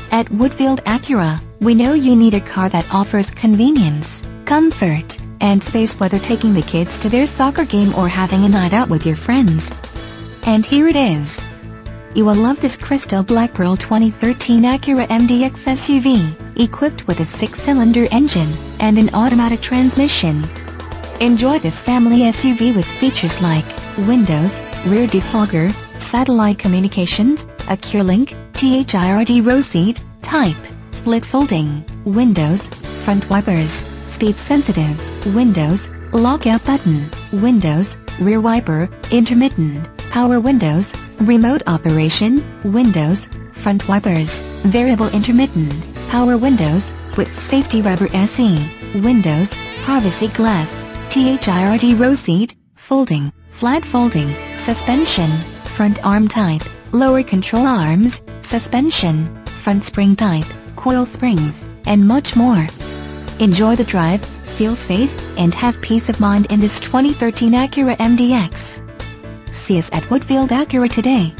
At Woodfield Acura, we know you need a car that offers convenience, comfort, and space, whether taking the kids to their soccer game or having a night out with your friends. And here it is. You will love this crystal black pearl 2013 Acura MDX SUV, equipped with a 6-cylinder engine and an automatic transmission. Enjoy this family SUV with features like windows, rear defogger, satellite communications, a CureLink, THIRD row seat, type, split folding, windows, front wipers, speed sensitive, windows, lockout button, windows, rear wiper, intermittent, power windows, remote operation, windows, front wipers, variable intermittent, power windows, with safety rubber SE, windows, privacy glass, THIRD row seat, folding, flat folding, suspension, front arm type, lower control arms, suspension, front spring type, coil springs, and much more. Enjoy the drive, feel safe, and have peace of mind in this 2013 Acura MDX. See us at Woodfield Acura today.